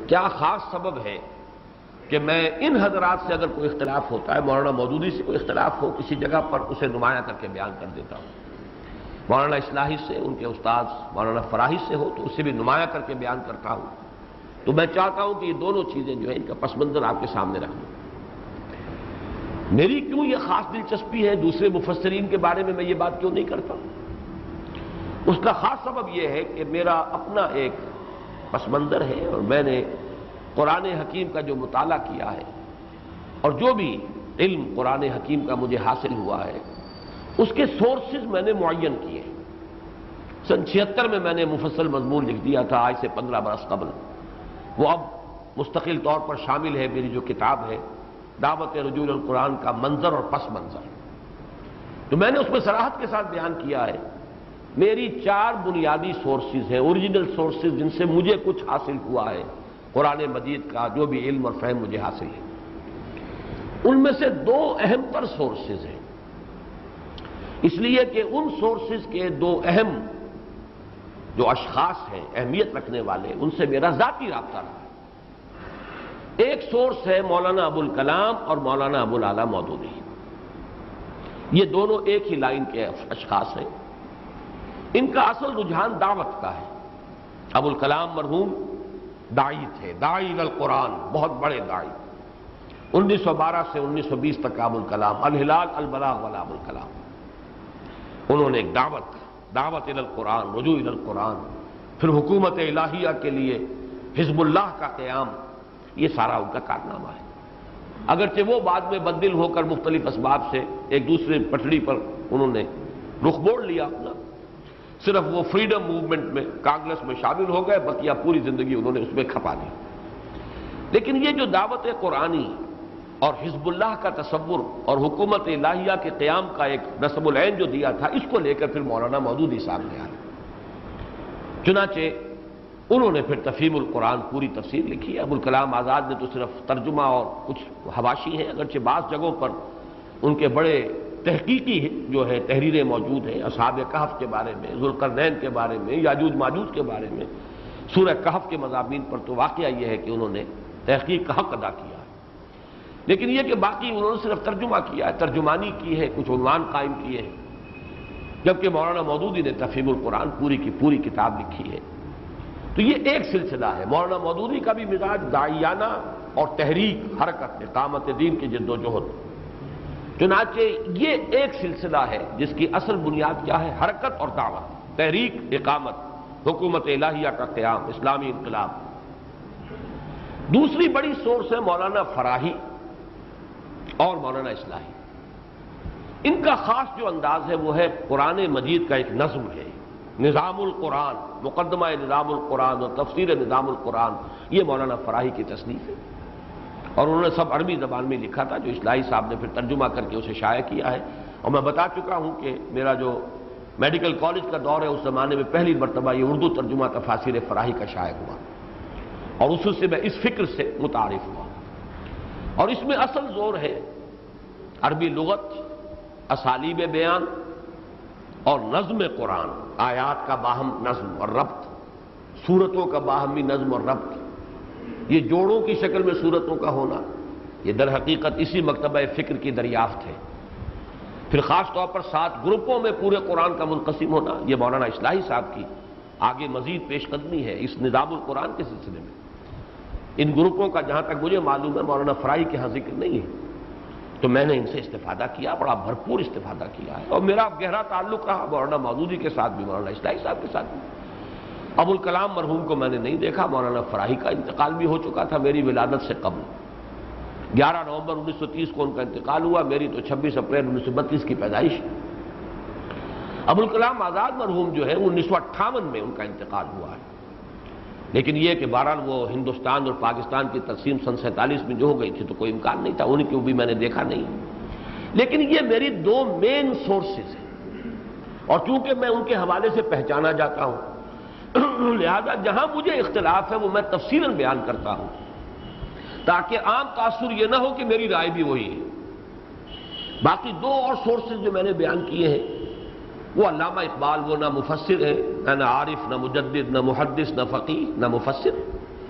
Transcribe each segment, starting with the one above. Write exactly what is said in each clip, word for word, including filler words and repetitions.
کیا خاص سبب ہے کہ میں ان حضرات سے اگر کوئی اختلاف ہوتا ہے، مولانا مودودی سے کوئی اختلاف ہو کسی جگہ پر، اسے نمایاں کر کے بیان کر دیتا ہوں. مولانا اصلاحی سے، ان کے استاد مولانا فراحی سے ہو تو اسے بھی نمایاں کر کے بیان کرتا ہوں. تو میں چاہتا ہوں کہ یہ دونوں چیزیں جو ہیں ان کا پس منظر آپ کے سامنے رکھ دوں. میری کیوں یہ خاص دلچسپی ہے دوسرے مفسرین کے بارے میں میں یہ بات کیوں نہیں کرتا؟ اس کا خاص سبب یہ ہے کہ میرا اپنا ایک پس منظر ہے، اور میں نے قرآن حکیم کا جو مطالعہ کیا ہے اور جو بھی علم قرآن حکیم کا مجھے حاصل ہوا ہے اس کے سورسز میں نے معین کیے. سن چھہتر میں میں نے مفصل مضمون لکھ دیا تھا، آج سے پندرہ برس قبل. وہ اب مستقل طور پر شامل ہے میری جو کتاب ہے دعوت رجوع القرآن کا منظر اور پس منظر. تو میں نے اس میں صراحت کے ساتھ بیان کیا ہے میری چار بنیادی سورسز ہیں، اوریجنل سورسز جن سے مجھے کچھ حاصل ہوا ہے قرآن مجید کا جو بھی علم اور فہم مجھے حاصل ہے. ان میں سے دو اہم تر سورسز ہیں، اس لیے کہ ان سورسز کے دو اہم جو اشخاص ہیں اہمیت رکھنے والے، ان سے میرا ذاتی رابطہ رہا. ایک سورس ہے مولانا ابو الکلام اور مولانا ابو الاعلی مودودی. یہ دونوں ایک ہی لائن کے اشخاص ہیں. ان کا اصل رجحان دعوت کا ہے. ابو الکلام مرحوم داعی تھے، داعیء اف قرآن، بہت بڑے داعی. انیس سو بارہ سے انیس سو بیس تک ابو الکلام، الہلال البلاغ والا ابو الکلام. انہوں نے ایک دعوت دعوت الی القرآن، رجوع الی القرآن، پھر حکومت الہیہ کے لیے حزب اللہ کا قیام، یہ سارا ان کا کارنامہ ہے. اگرچہ وہ بعد میں بدل ہو کر مختلف اسباب سے ایک دوسرے پٹڑی پر انہوں نے رخ موڑ لیا اپنا، صرف وہ فریڈم موومنٹ میں کانگریس میں شامل ہو گئے، بقیہ پوری زندگی انہوں نے اس میں کھپا دی. لیکن یہ جو دعوت قرآنی اور حزب اللہ کا تصور اور حکومت الہیہ کے قیام کا ایک نصب العین جو دیا تھا، اس کو لے کر پھر مولانا مودودی صاحب نے آئے. چنانچہ انہوں نے پھر تفہیم القرآن پوری تفسیر لکھی ہے. ابو الکلام آزاد نے تو صرف ترجمہ اور کچھ حواشی ہیں، اگرچہ بعض جگہوں پر ان کے بڑے تحقیقی جو ہے تحریریں موجود ہیں، اصحاب کہف کے بارے میں، ذوالقرنین کے بارے میں، یاجوج ماجوج کے بارے میں، سورہ کہف کے مضامین پر. تو واقعہ یہ ہے کہ انہوں نے تحقیق کا حق ادا کیا ہے. لیکن یہ کہ باقی انہوں نے صرف ترجمہ کیا ہے، ترجمانی کی ہے، کچھ عنوان قائم کیے ہیں. جبکہ مولانا مودودی نے تفہیم القرآن پوری کی پوری کتاب لکھی ہے. تو یہ ایک سلسلہ ہے. مولانا مودودی کا بھی مزاج داعیانہ اور تحریک، حرکت، اقامت دین کی جد و جہد. چنانچہ یہ ایک سلسلہ ہے جس کی اصل بنیاد کیا ہے؟ حرکت اور دعوت، تحریک، اقامت، حکومت الہیہ کا قیام، اسلامی انقلاب. دوسری بڑی سورس ہے مولانا فراحی اور مولانا اصلاحی. ان کا خاص جو انداز ہے وہ ہے قرآن مجید کا ایک نظم ہے، نظام القرآن، مقدمہ نظام القرآن اور تفسیر نظام القرآن. یہ مولانا فراحی کی تصنیف ہے، اور انہوں نے سب عربی زبان میں لکھا تھا، جو اصلاحی صاحب نے پھر ترجمہ کر کے اسے شائع کیا ہے. اور میں بتا چکا ہوں کہ میرا جو میڈیکل کالج کا دور ہے اس زمانے میں پہلی مرتبہ یہ اردو ترجمہ تفاسیر فراحی کا شائع ہوا، اور اس سے میں اس فکر سے متعارف ہوا. اور اس میں اصل زور ہے عربی لغت، اسالیب بیان اور نظم قرآن، آیات کا باہم نظم اور ربط، سورتوں کا باہمی نظم اور ربط. یہ جوڑوں کی شکل میں سورتوں کا ہونا، یہ در حقیقت اسی مکتبہ فکر کی دریافت ہے. پھر خاص طور پر سات گروپوں میں پورے قرآن کا منقسم ہونا، یہ مولانا اصلاحی صاحب کی آگے مزید پیش قدمی ہے اس نظام القرآن کے سلسلے میں. ان گروپوں کا جہاں تک مجھے معلوم ہے مولانا فراحی کے ہاں ذکر نہیں ہے. تو میں نے ان سے استفادہ کیا، بڑا بھرپور استفادہ کیا ہے. اور میرا گہرا تعلق رہا مولانا مودودی کے ساتھ بھی، مولانا اصلاحی صاحب کے ساتھ بھی. ابو الکلام مرحوم کو میں نے نہیں دیکھا، مولانا فراحی کا انتقال بھی ہو چکا تھا میری ولادت سے قبل. گیارہ نومبر انیس سو تیس کو ان کا انتقال ہوا، میری تو چھبیس اپریل انیس سو بتیس کی پیدائش. ابو الکلام آزاد مرحوم جو ہے انیس سو اٹھاون میں ان کا انتقال ہوا ہے. لیکن یہ کہ بہرحال وہ ہندوستان اور پاکستان کی تقسیم سن سینتالیس میں جو ہو گئی تھی تو کوئی امکان نہیں تھا، ان کو بھی میں نے دیکھا نہیں. لیکن یہ میری دو مین سورسز ہیں، اور چونکہ میں ان کے حوالے سے پہچانا جاتا ہوں لہذا جہاں مجھے اختلاف ہے وہ میں تفصیلاً بیان کرتا ہوں، تاکہ عام تاثر یہ نہ ہو کہ میری رائے بھی وہی ہے. باقی دو اور سورسز جو میں نے بیان کیے ہیں وہ علامہ اقبال، وہ نہ مفسر ہے، نہ عارف، نہ مجدد، نہ محدث، نہ فقیہ، نہ مفسر.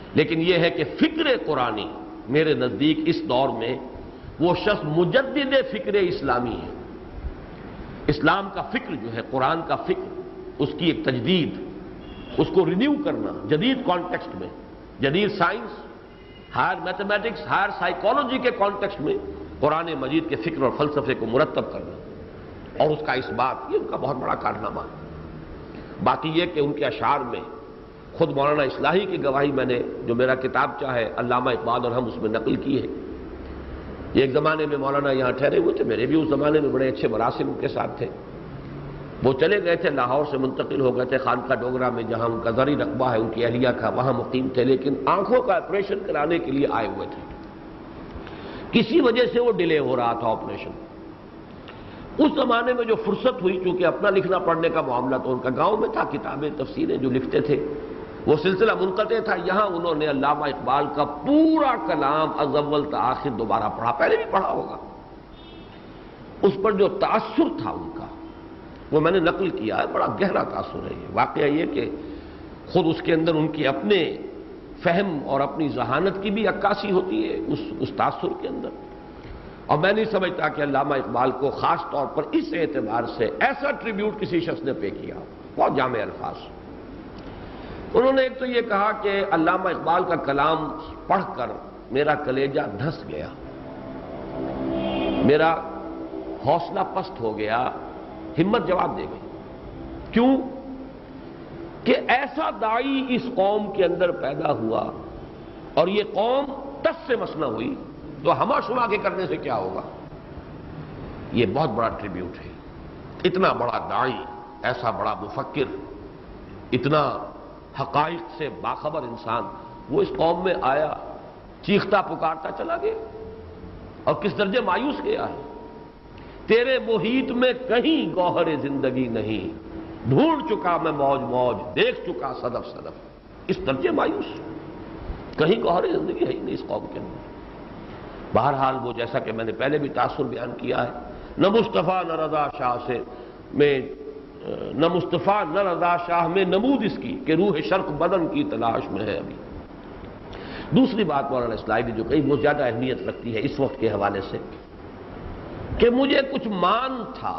لیکن یہ ہے کہ فکر قرآنی میرے نزدیک اس دور میں وہ شخص مجدد فکر اسلامی ہے۔ اسلام کا فکر جو ہے، قرآن کا فکر، اس کی ایک تجدید، اس کو رینیو کرنا جدید کانٹیکسٹ میں، جدید science, higher mathematics, higher psychology کے کانٹیکسٹ میں قرآن مجید کے فکر اور فلسفے کو مرتب کرنا اور اس کا اس بات، یہ ان کا بہت بڑا کارنامہ ہے۔ باقی یہ کہ ان کے اشعار میں خود مولانا اصلاحی کی گواہی میں نے جو میرا کتابچہ ہے علامہ اقبال اور ہم اس میں نقل کی ہے۔ یہ ایک زمانے میں مولانا یہاں ٹھہرے ہوئے تھے، میرے بھی اس زمانے میں بڑے اچھے مراسم ان کے ساتھ تھے۔ وہ چلے گئے تھے، لاہور سے منتقل ہو گئے تھے خانقاہ ڈوگرہ میں جہاں ان کا زرعی رقبہ ہے، ان کی اہلیہ کا، وہاں مقیم تھے، لیکن آنکھوں کا آپریشن کرانے کے لیے آئے ہوئے تھے۔ کسی وجہ سے وہ ڈیلے ہو رہا تھا آپریشن۔ اس زمانے میں جو فرصت ہوئی، چونکہ اپنا لکھنا پڑھنے کا معاملہ تو ان کا گاؤں میں تھا، کتابیں تفسیریں جو لکھتے تھے وہ سلسلہ منقطع تھا، یہاں انہوں نے علامہ اقبال کا پورا کلام از اول تا آخر دوبارہ پڑھا، پہلے بھی پڑھا ہوگا۔ اس پر جو تاثر تھا ان کا وہ میں نے نقل کیا ہے، بڑا گہرا تاثر ہے۔ یہ واقعہ یہ کہ خود اس کے اندر ان کی اپنے فہم اور اپنی ذہانت کی بھی عکاسی ہوتی ہے اس اس تاثر کے اندر، اور میں نہیں سمجھتا کہ علامہ اقبال کو خاص طور پر اس اعتبار سے ایسا ٹریبیوٹ کسی شخص نے پے کیا۔ بہت جامع الفاظ انہوں نے ایک تو یہ کہا کہ علامہ اقبال کا کلام پڑھ کر میرا کلیجہ دھس گیا، میرا حوصلہ پست ہو گیا، ہمت جواب دے گئی۔ کیوں؟ کہ ایسا داعی اس قوم کے اندر پیدا ہوا اور یہ قوم تس سے مسنا ہوئی تو ہما شما کے کرنے سے کیا ہوگا؟ یہ بہت بڑا ٹریبیوٹ ہے۔ اتنا بڑا داعی، ایسا بڑا مفکر، اتنا حقائق سے باخبر انسان، وہ اس قوم میں آیا، چیختا پکارتا چلا گیا، اور کس درجے مایوس گیا ہے۔ تیرے محیط میں کہیں گوہر زندگی نہیں، ڈھونڈ چکا میں موج موج، دیکھ چکا صدف صدف، اس درجے مایوس، کہیں گوہر زندگی ہے ہی نہیں اس قوم کے اندر۔ بہرحال وہ جیسا کہ میں نے پہلے بھی تاثر بیان کیا ہے، نہ مصطفیٰ نہ رضا شاہ سے میں نہ مصطفیٰ نہ رضا شاہ میں نمود اس کی کہ روح شرق بدن کی تلاش میں ہے ابھی۔ دوسری بات مولانا اصلاحی نے جو کہی وہ زیادہ اہمیت رکھتی ہے اس وقت کے حوالے سے، کہ مجھے کچھ مان تھا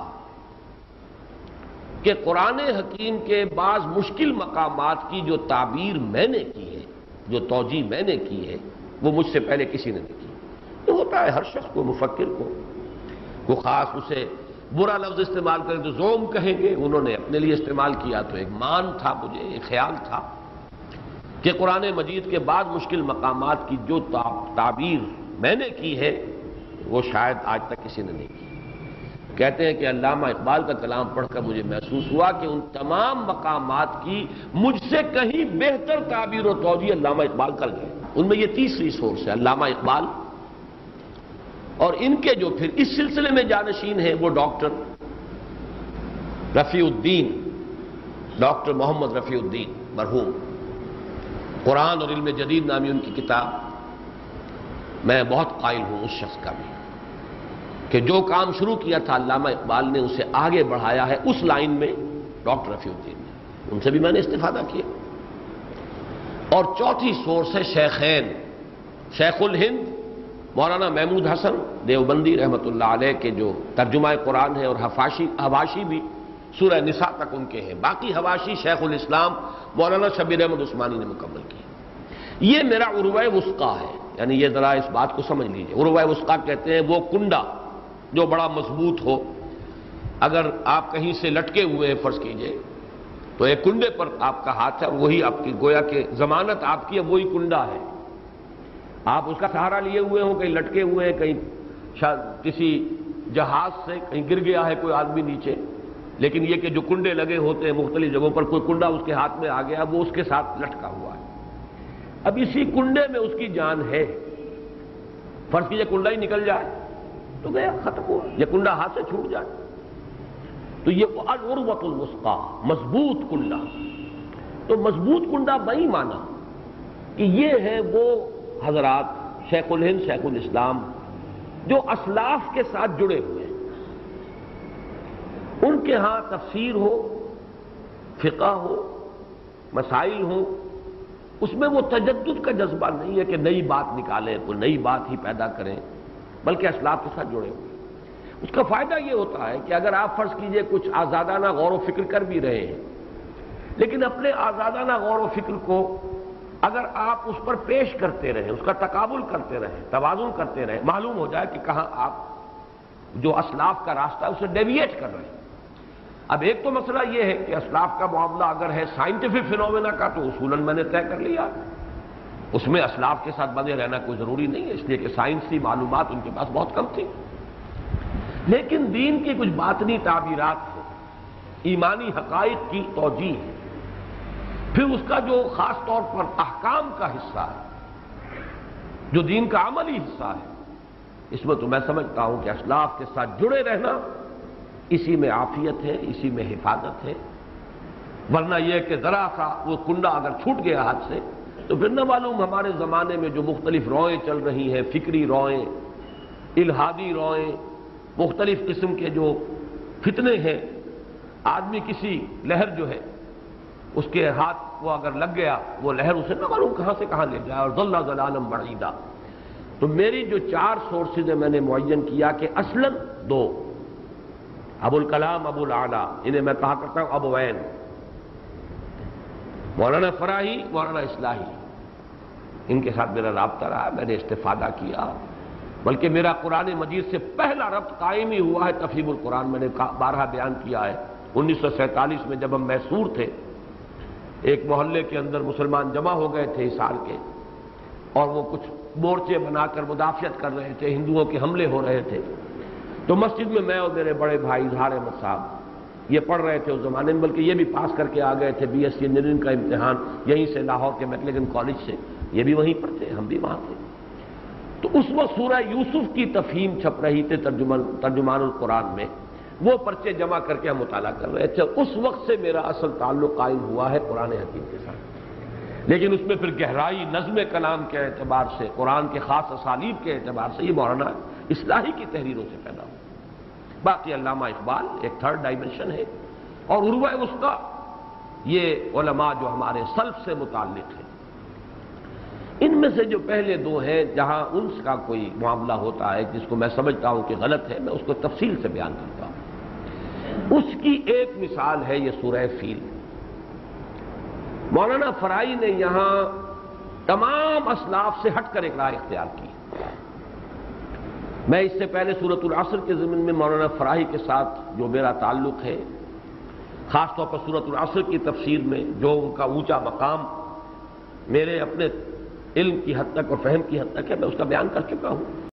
کہ قرآن حکیم کے بعض مشکل مقامات کی جو تعبیر میں نے کی ہے، جو توجیہ میں نے کی ہے، وہ مجھ سے پہلے کسی نے نہیں کی۔ تو ہوتا ہے ہر شخص کو، مفکر کو، وہ خاص اسے برا لفظ استعمال کریں تو زوم کہیں گے، انہوں نے اپنے لیے استعمال کیا، تو ایک مان تھا، مجھے ایک خیال تھا کہ قرآن مجید کے بعد مشکل مقامات کی جو تعبیر میں نے کی ہے وہ شاید آج تک کسی نے نہیں کی۔ کہتے ہیں کہ علامہ اقبال کا کلام پڑھ کر مجھے محسوس ہوا کہ ان تمام مقامات کی مجھ سے کہیں بہتر تعبیر و توجیہ علامہ اقبال کر گئے۔ ان میں یہ تیسری سورس ہے، علامہ اقبال، اور ان کے جو پھر اس سلسلے میں جانشین ہیں وہ ڈاکٹر رفیع الدین، ڈاکٹر محمد رفیع الدین مرحوم، قرآن اور علم جدید نامی ان کی کتاب، میں بہت قائل ہوں اس شخص کا بھی کہ جو کام شروع کیا تھا علامہ اقبال نے اسے آگے بڑھایا ہے اس لائن میں ڈاکٹر رفیع الدین نے، ان سے بھی میں نے استفادہ کیا۔ اور چوتھی سورس ہے شیخین، شیخ الہند مولانا محمود حسن دیوبندی رحمۃ اللہ علیہ کے جو ترجمہ قرآن ہے، اور حفاشی حواشی بھی سورہ نساء تک ان کے ہیں، باقی حواشی شیخ الاسلام مولانا شبیر احمد عثمانی نے مکمل کی۔ یہ میرا عروہ وثقیٰ ہے، یعنی یہ ذرا اس بات کو سمجھ لیجئے، عروہ وثقیٰ کہتے ہیں وہ کنڈا جو بڑا مضبوط ہو، اگر آپ کہیں سے لٹکے ہوئے ہیں فرض کیجئے تو ایک کنڈے پر آپ کا ہاتھ ہے، وہی آپ کی گویا کہ ضمانت آپ کی ہے، وہی کنڈا ہے، آپ اس کا سہارا لیے ہوئے ہوں، کہیں لٹکے ہوئے ہیں، کہیں کسی جہاز سے کہیں گر گیا ہے کوئی آدمی نیچے، لیکن یہ کہ جو کنڈے لگے ہوتے ہیں مختلف جگہوں پر، کوئی کنڈا اس کے ہاتھ میں آ گیا، وہ اس کے ساتھ لٹکا ہوا ہے۔ اب اسی کنڈے میں اس کی جان ہے، فرض کیجئے کنڈا ہی نکل جائے تو گیا، ختم ہوا، یہ کنڈا ہاتھ سے چھوٹ جائے، تو یہ العروۃ الوثقیٰ، مضبوط کنڈا۔ تو مضبوط کنڈا بئی مانا کہ یہ ہے وہ حضرات شیخ الہند شیخ الاسلام جو اسلاف کے ساتھ جڑے ہوئے ہیں، ان کے ہاں تفسیر ہو، فقہ ہو، مسائل ہوں، اس میں وہ تجدد کا جذبہ نہیں ہے کہ نئی بات نکالیں، کوئی نئی بات ہی پیدا کریں، بلکہ اسلاف کے ساتھ جڑے ہوئے۔ اس کا فائدہ یہ ہوتا ہے کہ اگر آپ فرض کیجئے کچھ آزادانہ غور و فکر کر بھی رہے ہیں، لیکن اپنے آزادانہ غور و فکر کو اگر آپ اس پر پیش کرتے رہیں، اس کا تقابل کرتے رہیں، توازن کرتے رہیں، معلوم ہو جائے کہ کہاں آپ جو اسلاف کا راستہ ہے اسے ڈیویٹ کر رہے ہیں۔ اب ایک تو مسئلہ یہ ہے کہ اسلاف کا معاملہ اگر ہے سائنٹیفک فینومینا کا تو اصولاً میں نے طے کر لیا، اس میں اسلاف کے ساتھ بندے رہنا کوئی ضروری نہیں ہے، اس لیے کہ سائنسی معلومات ان کے پاس بہت کم تھی۔ لیکن دین کی کچھ باطنی تعبیرات ہیں، ایمانی حقائق کی توجیہ ہے، پھر اس کا جو خاص طور پر احکام کا حصہ ہے، جو دین کا عملی حصہ ہے، اس میں تو میں سمجھتا ہوں کہ اسلاف کے ساتھ جڑے رہنا اسی میں عافیت ہے، اسی میں حفاظت ہے۔ ورنہ یہ کہ ذرا سا وہ کنڈا اگر چھوٹ گیا ہاتھ سے تو پھر نہ معلوم ہمارے زمانے میں جو مختلف روئیں چل رہی ہیں، فکری روئیں، الہادی روئیں، مختلف قسم کے جو فتنے ہیں، آدمی کسی لہر جو ہے اس کے ہاتھ کو اگر لگ گیا وہ لہر اسے نہ معلوم کہاں سے کہاں لے جائے، اور ضل ضلالم بعیدا۔ تو میری جو چار سورسز ہیں میں نے معین کیا کہ اصلاً دو، ابو الکلام ابو الاعلیٰ، انہیں میں کہا کرتا ہوں ابوین، مولانا فراہی، مولانا اصلاحی، ان کے ساتھ میرا رابطہ رہا، میں نے استفادہ کیا، بلکہ میرا قرآن مجید سے پہلا ربط قائم ہی ہوا ہے تفہیم القرآن۔ میں نے بارہا بیان کیا ہے، انیس سو سینتالیس میں جب ہم میسور تھے، ایک محلے کے اندر مسلمان جمع ہو گئے تھے حصار کے، اور وہ کچھ مورچے بنا کر مدافعت کر رہے تھے، ہندوؤں کے حملے ہو رہے تھے، تو مسجد میں میں اور میرے بڑے بھائی اظہار احمد صاحب یہ پڑھ رہے تھے اس زمانے میں، بلکہ یہ بھی پاس کر کے آ گئے تھے بی ایس سی انجینئرنگ کا امتحان یہیں سے، لاہور کے میکلیگن کالج سے، یہ بھی وہیں پر تھے، ہم بھی وہاں تھے۔ تو اس وقت سورہ یوسف کی تفہیم چھپ رہی تھی ترجمان ترجمان القرآن میں، وہ پرچے جمع کر کے ہم مطالعہ کر رہے تھے۔ اس وقت سے میرا اصل تعلق قائم ہوا ہے قرآن حکیم کے ساتھ، لیکن اس میں پھر گہرائی نظم کلام کے اعتبار سے، قرآن کے خاص اسالیب کے اعتبار سے یہ مولانا اصلاحی کی تحریروں سے پیدا ہوا۔ باقی علامہ اقبال ایک تھرڈ ڈائمنشن ہے، اور عروہ وسطیٰ یہ علماء جو ہمارے سلف سے متعلق ہیں، ان میں سے جو پہلے دو ہیں جہاں انس کا کوئی معاملہ ہوتا ہے جس کو میں سمجھتا ہوں کہ غلط ہے، میں اس کو تفصیل سے بیان کرتا ہوں۔ اس کی ایک مثال ہے یہ سورہ فیل۔ مولانا فرائی نے یہاں تمام اسلاف سے ہٹ کر ایک راہ اختیار کی۔ میں اس سے پہلے سورۃ العصر کے ضمن میں مولانا فراہی کے ساتھ جو میرا تعلق ہے، خاص طور پر سورۃ العصر کی تفسیر میں جو ان کا اونچا مقام میرے اپنے علم کی حد تک اور فہم کی حد تک ہے، میں اس کا بیان کر چکا ہوں۔